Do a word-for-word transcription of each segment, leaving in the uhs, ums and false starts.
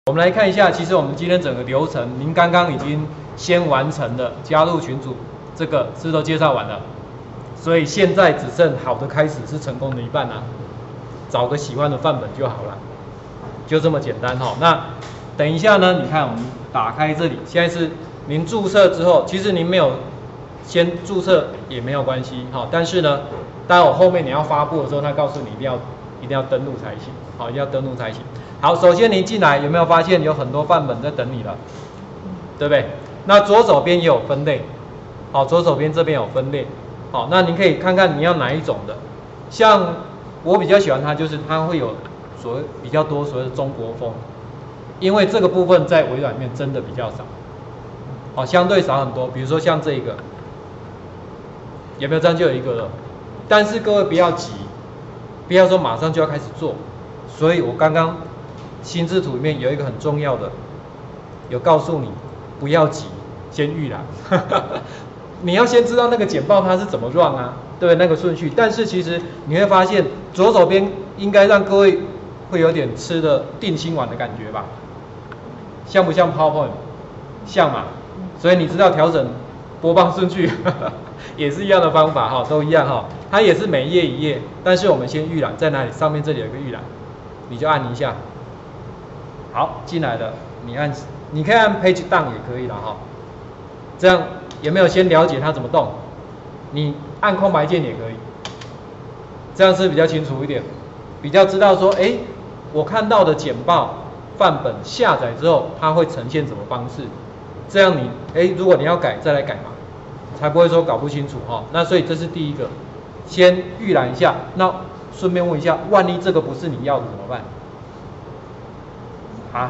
我们来看一下，其实我们今天整个流程，您刚刚已经先完成了加入群组，这个是不是都介绍完了？所以现在只剩好的开始是成功的一半啊，找个喜欢的范本就好了，就这么简单哈、哦。那等一下呢，你看我们打开这里，现在是您注册之后，其实您没有先注册也没有关系哈、哦，但是呢，当我后面你要发布的时候，他告诉你一定要一定要登录才行，好，一定要登录才行。好，首先你进来有没有发现有很多范本在等你了，对不对？那左手边也有分类，好，左手边这边有分类，好，那您可以看看你要哪一种的。像我比较喜欢它，就是它会有所谓比较多所谓的中国风，因为这个部分在微软里面真的比较少，好，相对少很多。比如说像这一个，有没有这样就有一个了？但是各位不要急，不要说马上就要开始做，所以我刚刚。心智图里面有一个很重要的，有告诉你不要急，先预览。你要先知道那个简报它是怎么 run 啊，对不对？那个顺序。但是其实你会发现左手边应该让各位会有点吃的定心丸的感觉吧？像不像 PowerPoint？ 像嘛？所以你知道调整播放顺序也是一样的方法哈，都一样哈。它也是每页一页，但是我们先预览在哪里？上面这里有一个预览，你就按一下。好，进来了，你按，你可以按 Page Down 也可以了哈。这样有没有先了解它怎么动？你按空白键也可以，这样是比较清楚一点，比较知道说，哎，我看到的简报范本下载之后，它会呈现什么方式？这样你，哎，如果你要改，再来改嘛，才不会说搞不清楚哈。那所以这是第一个，先预览一下。那顺便问一下，万一这个不是你要的怎么办？啊，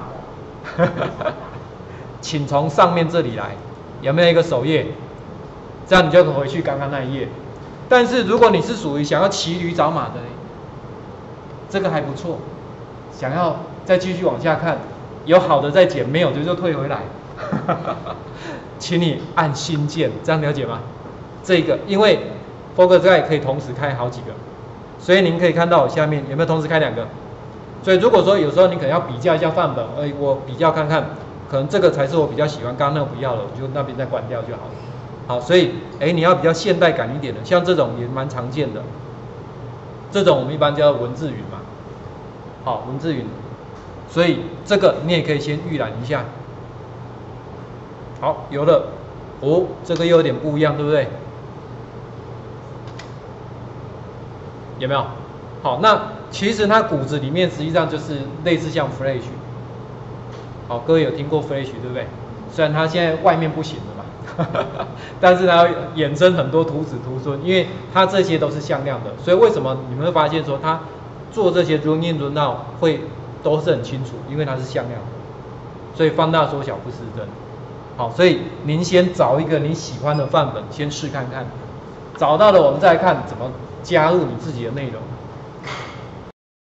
请从上面这里来，有没有一个首页？这样你就可以回去刚刚那一页。但是如果你是属于想要骑驴找马的，这个还不错。想要再继续往下看，有好的再捡，没有的就退回来。请你按新键，这样了解吗？这个因为 Focus Guide 可以同时开好几个，所以您可以看到我下面有没有同时开两个？所以如果说有时候你可能要比较一下范本，哎，我比较看看，可能这个才是我比较喜欢，刚刚那个不要了，我就那边再关掉就好了。好，所以哎，你要比较现代感一点的，像这种也蛮常见的，这种我们一般叫文字云嘛。好，文字云，所以这个你也可以先预览一下。好，有了，哦，这个又有点不一样，对不对？有没有？好，那其实它骨子里面实际上就是类似像 Flash， 好，各位有听过 Flash 对不对？虽然它现在外面不行了嘛，但是它衍生很多图纸图孙，因为它这些都是向量的，所以为什么你们会发现说它做这些 run in run out 会都是很清楚，因为它是向量的，所以放大缩小不失真。好，所以您先找一个你喜欢的范本先试看看，找到了我们再看怎么加入你自己的内容。